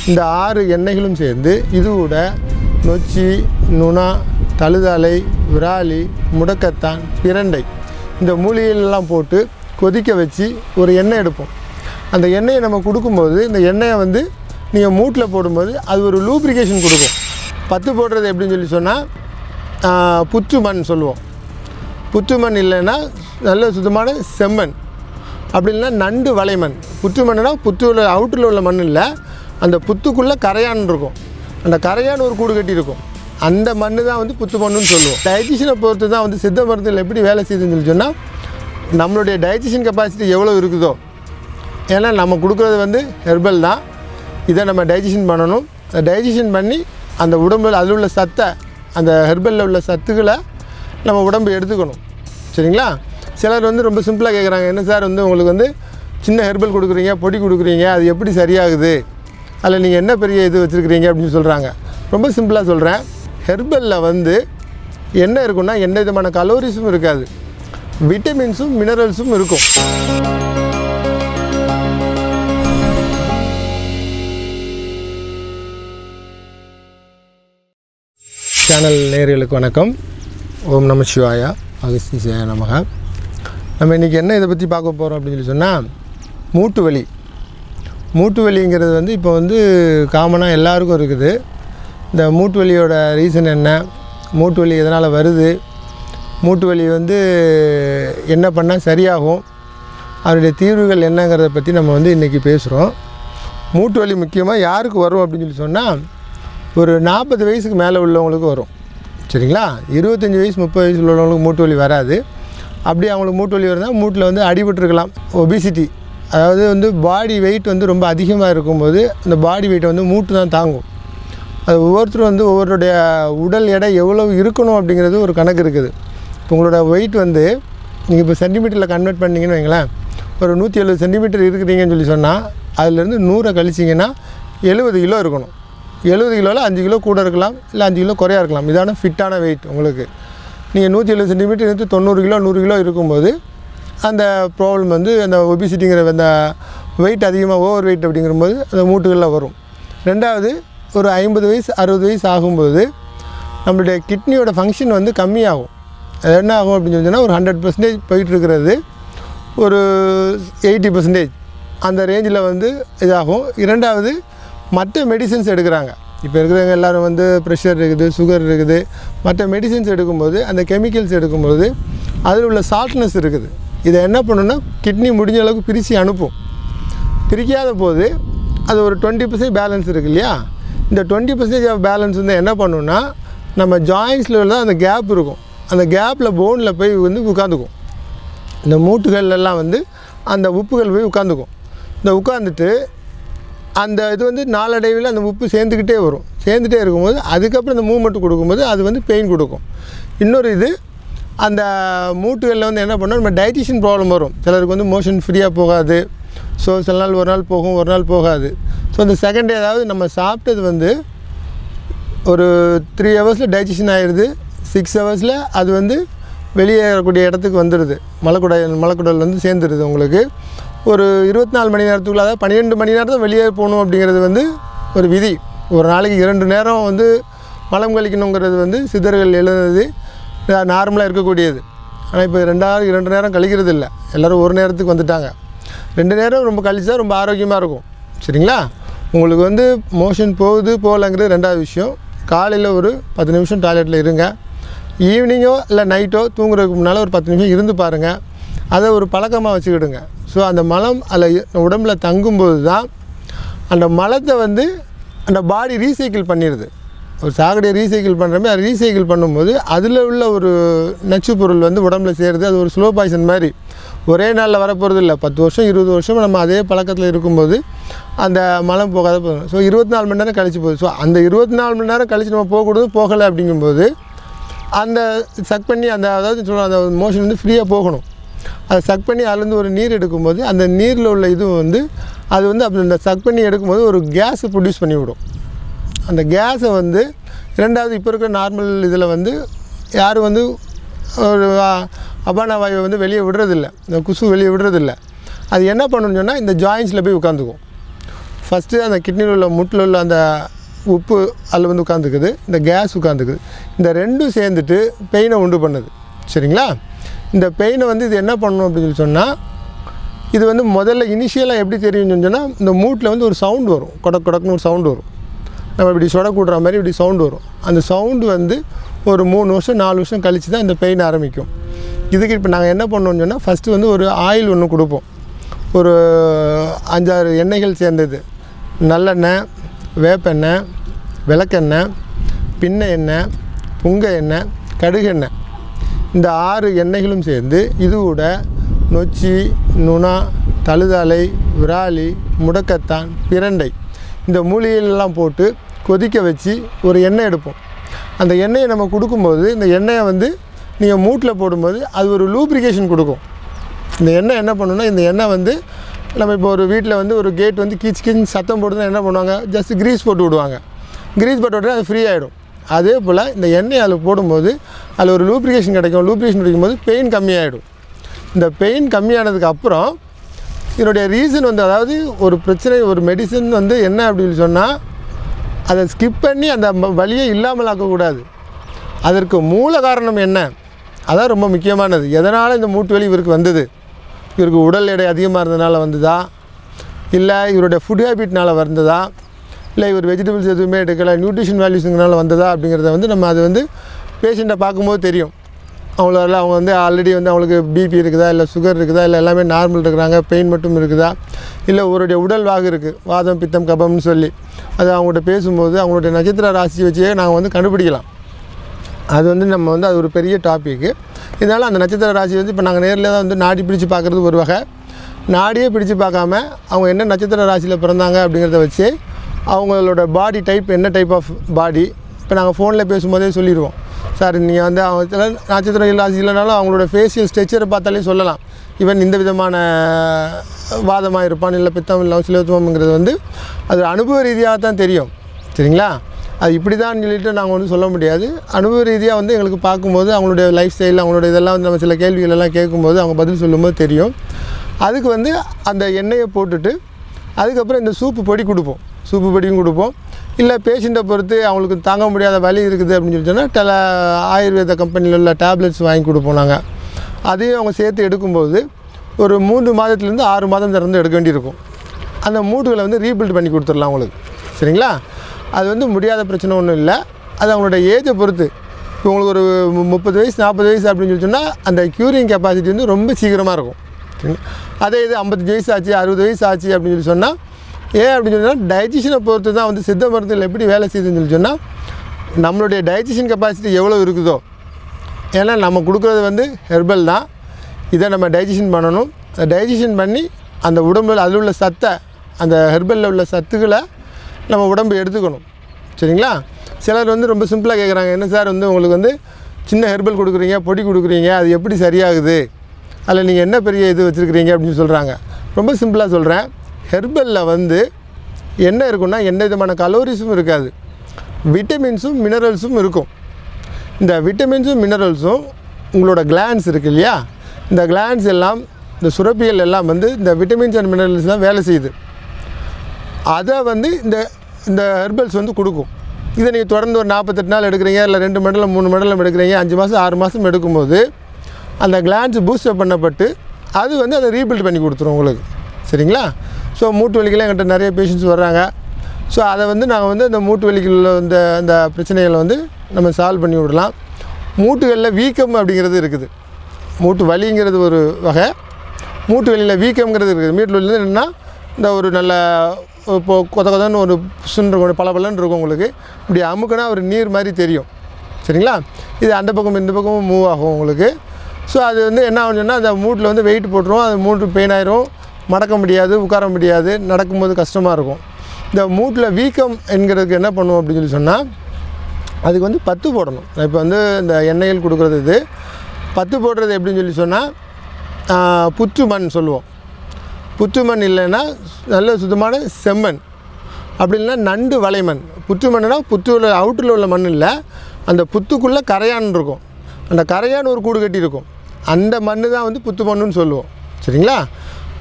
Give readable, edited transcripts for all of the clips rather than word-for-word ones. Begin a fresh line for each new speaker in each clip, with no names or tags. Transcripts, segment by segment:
இந்த 6 எண்ணெய்களும் சேர்ந்து இது கூட நொச்சி, நுணா, தழுதாலை, விராலி, முடக்கத்தான், பிரண்டை இந்த மூலிகைகளெல்லாம் போட்டு கொதிக்க வச்சு ஒரு எண்ணெய் எடுப்போம். அந்த எண்ணெயை நம்ம கொடுக்கும்போது இந்த எண்ணெயை வந்து நீங்கள் மூட்டில் போடும்போது அது ஒரு லூப்ரிகேஷன் கொடுக்கும். பத்து போடுறது எப்படின்னு சொல்லி சொன்னால் புற்று மண் சொல்லுவோம். புற்று மண் இல்லைன்னா நல்ல சுத்தமான செம்மண், அப்படி இல்லைன்னா நண்டு வளைமண். புற்று மண்ணுனா புற்றுல அவுட்டில் உள்ள மண் இல்லை, அந்த புத்துக்குள்ளே கரையான் இருக்கும். அந்த கரையான் ஒரு கூடு கட்டி இருக்கும். அந்த மண் தான் வந்து புத்து மண்ணுன்னு சொல்லுவோம். டைஜஷனை பொறுத்து தான் வந்து சித்த மருந்துகள் எப்படி வேலை செய்யுதுன்னு சொல்லி சொன்னால் நம்மளுடைய டைஜஷன் கெப்பாசிட்டி எவ்வளோ இருக்குதோ. ஏன்னா நம்ம கொடுக்குறது வந்து ஹெர்பல் தான். இதை நம்ம டைஜஷன் பண்ணணும். டைஜஷன் பண்ணி அந்த உடம்பில் அதில் உள்ள சத்தை, அந்த ஹெர்பலில் உள்ள சத்துக்களை நம்ம உடம்பு எடுத்துக்கணும். சரிங்களா? சிலர் வந்து ரொம்ப சிம்பிளாக கேட்குறாங்க, என்ன சார் வந்து உங்களுக்கு வந்து சின்ன ஹெர்பல் கொடுக்குறீங்க, பொடி கொடுக்குறீங்க, அது எப்படி சரியாகுது, அதில் நீங்கள் என்ன பெரிய இது வச்சுருக்கிறீங்க அப்படின்னு சொல்கிறாங்க. ரொம்ப சிம்பிளாக சொல்கிறேன். ஹெர்பலில் வந்து என்ன இருக்குன்னா எந்த விதமான கலோரிஸும் இருக்காது, விட்டமின்ஸும் மினரல்ஸும் இருக்கும். சேனல் நேயர்களுக்கு வணக்கம். ஓம் நம சிவாயா, அகஸ்தீசாய நமக. நம்ம இன்றைக்கி என்ன இதை பற்றி பார்க்க போகிறோம் அப்படின்னு சொல்லி சொன்னால் மூட்டு வலி. மூட்டு வலிங்கிறது வந்து இப்போ வந்து காமனாக எல்லாருக்கும் இருக்குது. இந்த மூட்டு வலியோட ரீசன் என்ன, மூட்டு வலி எதனால் வருது, மூட்டு வலி வந்து என்ன பண்ணால் சரியாகும், அதனுடைய தீர்வுகள் என்னங்கிறத பற்றி நம்ம வந்து இன்றைக்கி பேசுகிறோம். மூட்டு வலி முக்கியமாக யாருக்கு வரும் அப்படின்னு சொல்லி சொன்னால் ஒரு 40 வயசுக்கு மேலே உள்ளவங்களுக்கு வரும். சரிங்களா? 25 வயசு 30 வயசு உள்ளவங்களுக்கு மூட்டு வலி வராது. அப்படி அவங்களுக்கு மூட்டு வலி வருதுன்னா மூட்டில் வந்து அடிபட்டுருக்கலாம். ஒபிசிட்டி, அதாவது வந்து பாடி வெயிட் வந்து ரொம்ப அதிகமாக இருக்கும்போது அந்த பாடி வெயிட்டை வந்து மூட்டு தான் தாங்கும். அது ஒவ்வொருத்தரும் வந்து ஒவ்வொருடைய உடல் எடை எவ்வளோ இருக்கணும் அப்படிங்கிறது ஒரு கணக்கு இருக்குது. இப்போ உங்களோட வெயிட் வந்து நீங்கள் இப்போ சென்டிமீட்டரில் கன்வெர்ட் பண்ணிங்கன்னு வைங்களேன், ஒரு 170 சென்டிமீட்டர் இருக்கிறீங்கன்னு சொல்லி சொன்னால் அதுலேருந்து 100 கழிச்சிங்கன்னா 70 கிலோ இருக்கணும். 70 கிலோவில் 5 கிலோ கூட இருக்கலாம், இல்லை 5 கிலோ குறையா இருக்கலாம். இதான ஃபிட்டான வெயிட் உங்களுக்கு. நீங்கள் 170 சென்டிமீட்டர் 90 கிலோ 100 கிலோ இருக்கும்போது அந்த ப்ராப்ளம் வந்து அந்த ஒபிசிட்டிங்கிற அந்த வெயிட் அதிகமாக ஓவர் வெயிட் அப்படிங்கும்போது அந்த மூட்டுகளில் வரும். ரெண்டாவது, ஒரு 50 வயசு 60 வயசு ஆகும்போது நம்மளுடைய கிட்னியோட ஃபங்க்ஷன் வந்து கம்மியாகும். அது என்ன ஆகும் அப்படின்னு சொன்னால் ஒரு 100% போயிட்டுருக்கிறது ஒரு 80% அந்த ரேஞ்சில் வந்து இதாகும். இரண்டாவது, மற்ற மெடிசின்ஸ் எடுக்கிறாங்க. இப்போ இருக்கிறவங்க எல்லோரும் வந்து ப்ரெஷர் இருக்குது, சுகர் இருக்குது, மற்ற மெடிசின்ஸ் எடுக்கும்போது அந்த கெமிக்கல்ஸ் எடுக்கும்போது அதில் உள்ள சால்ட்னஸ் இருக்குது. இதை என்ன பண்ணுன்னா கிட்னி முடிஞ்ச அளவுக்கு பிரித்து அனுப்பும். பிரிக்காத போது அது ஒரு 20% பேலன்ஸ் இருக்குது இல்லையா? இந்த 20% ஆஃப் பேலன்ஸ் வந்து என்ன பண்ணுன்னா நம்ம ஜாயின்ஸில் உள்ள அந்த கேப் இருக்கும், அந்த கேப்பில் போனில் போய் வந்து உட்காந்துக்கும். இந்த மூட்டுகள்லாம் வந்து அந்த உப்புகள் போய் உட்காந்துக்கும். இந்த உட்காந்துட்டு அந்த இது வந்து நாளடைவில் அந்த உப்பு சேர்ந்துக்கிட்டே வரும். சேர்ந்துட்டே இருக்கும்போது அதுக்கப்புறம் அந்த மூவ்மெண்ட் கொடுக்கும்போது அது வந்து பெயின் கொடுக்கும். இன்னொரு இது, அந்த மூட்டுகளில் வந்து என்ன பண்ணோம், நம்ம டைஜஷன் ப்ராப்ளம் வரும். சிலருக்கு வந்து மோஷன் ஃப்ரீயாக போகாது. ஸோ சில நாள் ஒரு நாள் போகும், ஒரு நாள் போகாது. ஸோ அந்த செகண்ட் டே, அதாவது நம்ம சாப்பிட்டது வந்து ஒரு 3 ஹவர்ஸில் டைஜஷன் ஆகிடுது, 6 ஹவர்ஸில் அது வந்து வெளியேறக்கூடிய இடத்துக்கு வந்துடுது. மலைக்குடல் வந்து சேர்ந்துடுது. உங்களுக்கு ஒரு 24 மணி நேரத்துக்குள்ள, அதாவது 12 மணி நேரம் தான் வெளியே போகணும் அப்படிங்கிறது வந்து ஒரு விதி. ஒரு நாளைக்கு 2 நேரம் வந்து மலம் கழிக்கணுங்கிறது வந்து சித்தர்கள் எழுதுனது, நார்மலாக இருக்கக்கூடியது. ஆனால் இப்போ 2 நேரம் கழிக்கிறது இல்லை, எல்லோரும் ஒரு நேரத்துக்கு வந்துட்டாங்க. 2 நேரம் ரொம்ப கழிச்சா ரொம்ப ஆரோக்கியமாக இருக்கும். சரிங்களா? உங்களுக்கு வந்து மோஷன் போகுது போகலங்கிறது ரெண்டாவது விஷயம். காலையில் ஒரு 10 நிமிஷம் டாய்லெட்டில் இருங்க. ஈவினிங்கோ இல்லை நைட்டோ தூங்குறதுக்கு முன்னால் ஒரு 10 நிமிஷம் இருந்து பாருங்கள். அதை ஒரு பழக்கமாக வச்சுக்கிடுங்க. ஸோ அந்த மலம் அதில் உடம்புல தங்கும்போது தான் அந்த மலத்தை வந்து அந்த பாடி ரீசைக்கிள் பண்ணிடுது. ஒரு சாக்கடையை ரீசைக்கிள் பண்ணுறமே, அதை ரீசைக்கிள் பண்ணும்போது அதில் உள்ள ஒரு நச்சு பொருள் வந்து உடம்புல சேருது. அது ஒரு ஸ்லோ பாய்சன் மாதிரி ஒரே நாளில் வரப்போகிறது இல்லை. 10 வருஷம் 20 வருஷம் நம்ம அதே பழக்கத்தில் இருக்கும்போது அந்த மலம் போகாத போகணும். ஸோ 24 மணி நேரம் கழிச்சு போகுது. ஸோ அந்த 24 மணி நேரம் கழிச்சு நம்ம போகக்கூடாது. போகலை அப்படிங்கும்போது அந்த சக் பண்ணி அந்த, அதாவது சொல்லுவோம், அந்த மோஷன் வந்து ஃப்ரீயாக போகணும். அதை சக் பண்ணி அதுலேருந்து ஒரு நீர் எடுக்கும்போது அந்த நீரில் உள்ள இது வந்து அது வந்து அப்படி இந்த சக் பண்ணி எடுக்கும்போது ஒரு கேஸை ப்ரொடியூஸ் பண்ணிவிடும். அந்த கேஸை வந்து இரண்டாவது, இப்போ இருக்கிற நார்மல் இதில் வந்து யாரும் வந்து ஒரு அபான வாயுவை வந்து வெளியே விடுறதில்ல, இந்த குசு வெளியே விடுறதில்ல. அது என்ன பண்ணணும்னு சொன்னால் இந்த ஜாயின்ஸில் போய் உட்காந்துக்கும். ஃபஸ்ட்டு அந்த கிட்னியில் உள்ள முட்டில் உள்ள அந்த உப்பு அதில் வந்து உட்காந்துக்குது, இந்த கேஸ் உட்காந்துக்குது. இந்த ரெண்டும் சேர்ந்துட்டு பெயினை உண்டு பண்ணுது. சரிங்களா? இந்த பெயினை வந்து இது என்ன பண்ணணும் அப்படின்னு சொன்னால், இது வந்து முதல்ல இனிஷியலாக எப்படி தெரியும்னு சொன்னால், இந்த மூட்டில் வந்து ஒரு சவுண்டு வரும், கொடக்குன்னு ஒரு சவுண்டு வரும். நம்ம இப்படி சொடக்கூடுற மாதிரி இப்படி சவுண்டு வரும். அந்த சவுண்டு வந்து ஒரு 3 வருஷம் 4 வருஷம் கழித்து தான் இந்த பெயின் ஆரம்பிக்கும். இதுக்கு இப்போ நாங்கள் என்ன பண்ணோம்னு சொன்னால், ஃபஸ்ட்டு வந்து ஒரு ஆயில் ஒன்று கொடுப்போம். ஒரு 5-6 எண்ணெய்கள் சேர்ந்தது. நல்லெண்ணெய், வேப்பெண்ணெய், விளக்கெண்ணெய், பின்ன எண்ணெய், புங்க எண்ணெய், கடுகு எண்ணெய். இந்த 6 எண்ணெய்களும் சேர்ந்து இது கூட நொச்சி, நுணா, தழுதாலை, விராலி, முடக்கத்தான், பிரண்டை, இந்த மூலிகைகளெல்லாம் போட்டு கொதிக்க வச்சு ஒரு எண்ணெய் எடுப்போம். அந்த எண்ணெயை நம்ம கொடுக்கும்போது, இந்த எண்ணெயை வந்து நீங்கள் மூட்டில் போடும்போது அது ஒரு லூப்ரிகேஷன் கொடுக்கும். இந்த எண்ணெய் என்ன பண்ணுன்னா, இந்த எண்ணெய் வந்து நம்ம இப்போ ஒரு வீட்டில் வந்து ஒரு கேட் வந்து கீச்சு சத்தம் போட்டு தான் என்ன பண்ணுவாங்க, ஜஸ்ட் க்ரீஸ் போட்டு விடுவாங்க. க்ரீஸ் போட்டு விட்டால் அது ஃப்ரீ ஆகிடும். அதே போல் இந்த எண்ணெய் அதில் போடும்போது அதில் ஒரு லூப்ரிகேஷன் கிடைக்கும். லூப்ரிகேஷன் கிடைக்கும்போது பெயின் கம்மியாகிடும். இந்த பெயின் கம்மியானதுக்கு அப்புறம் இதனுடைய ரீசன் வந்து, அதாவது ஒரு பிரச்சனை, ஒரு மெடிசன் வந்து என்ன அப்படின்னு சொன்னால், அதை ஸ்கிப் பண்ணி அந்த வலியை இல்லாமல் ஆக்கக்கூடாது. அதற்கு மூல காரணம் என்ன, அதான் ரொம்ப முக்கியமானது. எதனால் இந்த மூட்டு வலி இவருக்கு வந்தது? இவருக்கு உடல் எடை அதிகமாக இருந்ததுனால வந்ததா, இல்லை இவருடைய ஃபுட் ஹேபிட்னால் வந்ததா, இல்லை இவர் வெஜிடபிள்ஸ் எதுவுமே எடுக்கலை, நியூட்ரிஷன் வேல்யூஸுங்கனால வந்ததா அப்படிங்கிறத வந்து நம்ம அது வந்து பேஷண்ட்டை பார்க்கும்போது தெரியும். அவங்க வந்து ஆல்ரெடி வந்து அவங்களுக்கு பிபி இருக்குதா, இல்லை சுகர் இருக்குதா, இல்லை எல்லாமே நார்மல் இருக்கிறாங்க, பெயின் மட்டும் இருக்குதா, இல்லை அவருடைய உடல் வாகு இருக்குது, வாதம் பித்தம் கபம்னு சொல்லி அது அவங்கள்ட்ட பேசும்போது அவங்களுடைய நட்சத்திர ராசியை வச்சே நாங்கள் வந்து கண்டுபிடிக்கலாம். அது வந்து நம்ம வந்து அது ஒரு பெரிய டாப்பிக்கு. இதனால் அந்த நட்சத்திர ராசி வந்து இப்போ நாங்கள் நேரில் தான் வந்து நாடி பிடிச்சு பார்க்குறது ஒரு வகை. நாடியே பிடிச்சு பார்க்காம அவங்க என்ன நட்சத்திர ராசியில் பிறந்தாங்க அப்படிங்கிறத வச்சு அவங்களோட பாடி டைப், என்ன டைப் ஆஃப் பாடி, இப்போ நாங்கள் ஃபோனில் பேசும்போதே சொல்லிடுவோம். சார் நீங்கள் வந்து அவங்க நட்சத்திர ராசி இல்லைனாலும் அவங்களோட ஃபேஷியல் ஸ்ட்ரக்சரை பார்த்தாலே சொல்லலாம், இவன் இந்த விதமான வாதமாக இருப்பான், இல்லை பித்தம் இல்லை சிலத்துவம்ங்கிறது வந்து அது அனுபவ ரீதியாக தான் தெரியும். சரிங்களா? அது இப்படி தான் சொல்லிட்டு நாங்கள் வந்து சொல்ல முடியாது. அனுபவ ரீதியாக வந்து எங்களுக்கு பார்க்கும்போது அவங்களுடைய லைஃப் ஸ்டைல், அவங்களோட இதெல்லாம் வந்து நம்ம சில கேள்விகளெல்லாம் கேட்கும்போது அவங்க பதில் சொல்லும்போது தெரியும். அதுக்கு வந்து அந்த எண்ணெயை போட்டுட்டு அதுக்கப்புறம் இந்த சூப்பு பொடி கொடுப்போம். சூப்பு பொடியும் கொடுப்போம். இல்லை பேஷண்ட்டை பொறுத்து அவங்களுக்கு தாங்க முடியாத வலி இருக்குது அப்படின்னு சொல்லி சொன்னால் ஆயுர்வேத கம்பெனியில் உள்ள டேப்லெட்ஸ் வாங்கி கொடுப்போம் நாங்கள். அதையும் அவங்க சேர்த்து எடுக்கும்போது ஒரு 3 மாதத்துலேருந்து 6 மாதம் திறந்து எடுக்க வேண்டியிருக்கும். அந்த மூட்டுகளை வந்து ரீபில்ட் பண்ணி கொடுத்துடலாம் அவங்களுக்கு. சரிங்களா? அது வந்து முடியாத பிரச்சனை ஒன்றும் இல்லை. அது அவங்களோட ஏஜை பொறுத்து. இப்போ உங்களுக்கு ஒரு 30 வயசு 40 வயசு அப்படின்னு சொல்லி சொன்னால் அந்த க்யூரிங் கெப்பாசிட்டி வந்து ரொம்ப சீக்கிரமாக இருக்கும். அதே இது 55 வயசு ஆச்சு 60 வயசு ஆச்சு அப்படின்னு சொல்லி சொன்னால், ஏன் அப்படின்னு சொன்னால் டைஜஷனை பொறுத்து தான் வந்து சித்த மருந்துகள் எப்படி வேலை செய்யுதுன்னு சொல்லி சொன்னால், நம்மளுடைய டைஜஷன் கெப்பாசிட்டி எவ்வளோ இருக்குதோ, ஏன்னா நம்ம கொடுக்குறது வந்து ஹெர்பல் தான், இதை நம்ம டைஜஷன் பண்ணணும். அதை டைஜஷன் பண்ணி அந்த உடம்பில் அதில் உள்ள சத்தை, அந்த ஹெர்பலில் உள்ள சத்துக்களை நம்ம உடம்பு எடுத்துக்கணும். சரிங்களா? சிலர் வந்து ரொம்ப சிம்பிளாக கேட்குறாங்க, என்ன சார் வந்து உங்களுக்கு வந்து சின்ன ஹெர்பல் கொடுக்குறீங்க, பொடி கொடுக்குறீங்க, அது எப்படி சரியாகுது, அதில் நீங்கள் என்ன பெரிய இது வச்சுருக்கிறீங்க அப்படின்னு சொல்கிறாங்க. ரொம்ப சிம்பிளாக சொல்கிறேன், ஹெர்பலில் வந்து என்ன இருக்குன்னா, எந்த விதமான கலோரிஸும் இருக்காது, விட்டமின்ஸும் மினரல்ஸும் இருக்கும். இந்த விட்டமின்ஸும் மினரல்ஸும் உங்களோட கிளான்ஸ் இருக்குது இல்லையா, இந்த கிளான்ஸ் எல்லாம், இந்த சுரப்பிகள் எல்லாம் வந்து இந்த விட்டமின்ஸ் அண்ட் மினரல்ஸ் தான் வேலை செய்யுது. அதை வந்து இந்த ஹெர்பல்ஸ் வந்து கொடுக்கும். இதை நீங்கள் தொடர்ந்து ஒரு 48 நாள் எடுக்கிறீங்க, இல்லை 2 மண்டலம் 3 மண்டலம் எடுக்கிறீங்க, 5 மாதம் 6 மாதம் எடுக்கும்போது அந்த கிளான்ஸ் பூஸ்டப் பண்ணப்பட்டு அது வந்து அதை ரீபில்ட் பண்ணி கொடுத்துரும் உங்களுக்கு. சரிங்களா? ஸோ மூட்டு வலிக்கெல்லாம் எங்கிட்ட நிறைய பேஷண்ட்ஸ் வர்றாங்க. ஸோ அதை வந்து நாங்கள் வந்து அந்த மூட்டு வலிகளில் அந்த பிரச்சனைகளை வந்து நம்ம சால்வ் பண்ணி விடலாம். மூட்டுகளில் வீக்கம் அப்படிங்கிறது இருக்குது. மூட்டு வலிங்கிறது ஒரு வகை, மூட்டு வலியில் வீக்கம்ங்கிறது இருக்குது. மூட்டு வலியில் என்னென்னா, இந்த ஒரு நல்ல இப்போ கொதன்னு ஒரு புஷ்ஷுன்னு இருக்கும், பளபளன்னு இருக்கும் உங்களுக்கு, இப்படி அமுக்குனா ஒரு நீர் மாதிரி தெரியும். சரிங்களா? இது அந்த பக்கம் இந்த பக்கமும் மூவ் ஆகும் உங்களுக்கு. ஸோ அது வந்து என்ன ஆகுன்னு சொன்னால், அந்த மூட்டில் வந்து வெயிட் போட்டுரும், அது மூட்டு பெயின் ஆயிரும், மடக்க முடியாது, உட்கார முடியாது, நடக்கும்போது கஷ்டமாக இருக்கும். இந்த மூட்டில் வீக்கம் என்கிறதுக்கு என்ன பண்ணுவோம் அப்படின்னு சொல்லி சொன்னால், அதுக்கு வந்து 10 போடணும். இப்போ வந்து இந்த எண்ணெய்கள் கொடுக்குறது இது 10 போடுறது எப்படின்னு சொல்லி சொன்னால், புற்று மண் சொல்லுவோம். புற்று மண் இல்லைன்னா நல்ல சுத்தமான செம்மண், அப்படி இல்லைன்னா நண்டு வலைமண். புற்று மண்ணுனா புற்று உள்ள அவுட்டில் உள்ள மண் இல்லை, அந்த புத்துக்குள்ளே கரையான் இருக்கும், அந்த கரையான் ஒரு கூடு கட்டி இருக்கும், அந்த மண் தான் வந்து புத்து மண்ணுன்னு சொல்லுவோம். சரிங்களா?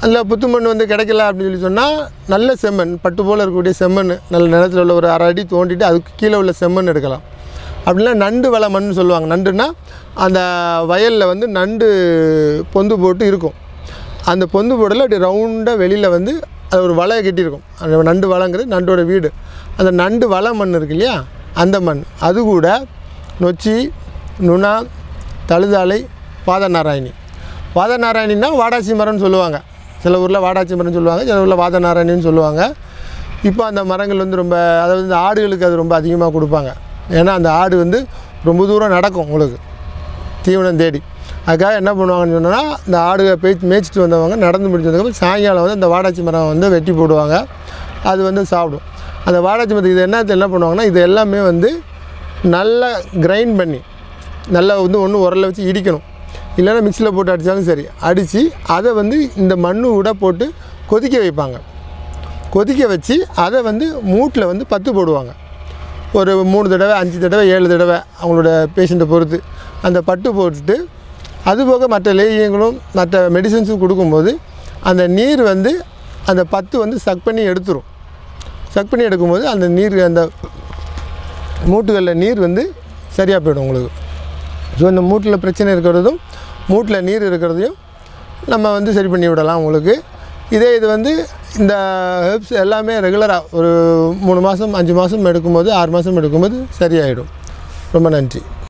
அதில் புத்து மண் வந்து கிடைக்கல அப்படின்னு சொல்லி சொன்னால் நல்ல செம்மண், பட்டு போல் இருக்கக்கூடிய செம்மண், நல்ல நிலத்தில் உள்ள ஒரு 1/2 அடி தோண்டிட்டு அதுக்கு கீழே உள்ள செம்மண் எடுக்கலாம். அப்படின்னா நண்டு வலை மண் சொல்லுவாங்க. நண்டுன்னா அந்த வயலில் வந்து நண்டு பொந்து போட்டு இருக்கும். அந்த பொந்து போடல அப்படி ரவுண்டாக வெளியில் வந்து அது ஒரு வலையை கட்டியிருக்கும். அந்த நண்டு வலைங்கிறது நண்டோட வீடு. அந்த நண்டு வலை மண் இருக்கு இல்லையா, அந்த மண் அது கூட நொச்சி, நுணா, தழுதாலை, வாதநாராயணி. வாதநாராயணின்னா வாடாச்சி மரம்னு சொல்லுவாங்க. சில ஊரில் வாடாச்சி மரம்னு சொல்லுவாங்க, சில ஊரில் வாதநாராயணின்னு சொல்லுவாங்க. இப்போ அந்த மரங்கள் வந்து ரொம்ப, அதாவது இந்த ஆடுகளுக்கு அது ரொம்ப அதிகமாக கொடுப்பாங்க. ஏன்னா அந்த ஆடு வந்து ரொம்ப தூரம் நடக்கும் உங்களுக்கு தீவனம் தேடி. அதுக்காக என்ன பண்ணுவாங்கன்னு சொன்னால், இந்த ஆடுகளை மேய்ச்சிட்டு வந்தவங்க நடந்து முடிச்சதுக்கப்புறம் சாயங்காலம் வந்து அந்த வாடாச்சி மரம் வந்து வெட்டி போடுவாங்க. அது வந்து சாப்பிடும். அந்த வாடாச்சி மரத்துக்கு இது என்ன பண்ணுவாங்கன்னா, இது எல்லாமே வந்து நல்லா கிரைண்ட் பண்ணி நல்லா வந்து ஒன்று உரலை வச்சு இடிக்கணும், இல்லைன்னா மிக்சியில் போட்டு அடித்தாலும் சரி, அடித்து அதை வந்து இந்த மண்ணு கூட போட்டு கொதிக்க வைப்பாங்க. கொதிக்க வச்சு அதை வந்து மூட்டில் வந்து பத்து போடுவாங்க. ஒரு 3 தடவை 5 தடவை 7 தடவை அவங்களோட பேஷண்ட்டை பொறுத்து அந்த பட்டு போட்டுட்டு, அதுபோக மற்ற லேகியங்களும் மற்ற மெடிசன்ஸும் கொடுக்கும்போது அந்த நீர் வந்து அந்த பத்து வந்து சக் பண்ணி எடுத்துரும். சக் பண்ணி எடுக்கும்போது அந்த நீர், அந்த மூட்டுகளில் நீர் வந்து சரியாக போயிடும் உங்களுக்கு. ஸோ இந்த மூட்டில் பிரச்சனை இருக்கிறதும் மூட்டில் நீர் இருக்கிறதையும் நம்ம வந்து சரி பண்ணி விடலாம் உங்களுக்கு. இது வந்து இந்த ஹெர்ப்ஸ் எல்லாமே ரெகுலராக ஒரு 3 மாதம் 5 மாதம் எடுக்கும்போது 6 மாதம் எடுக்கும்போது சரியாயிடும். ரொம்ப நன்றி.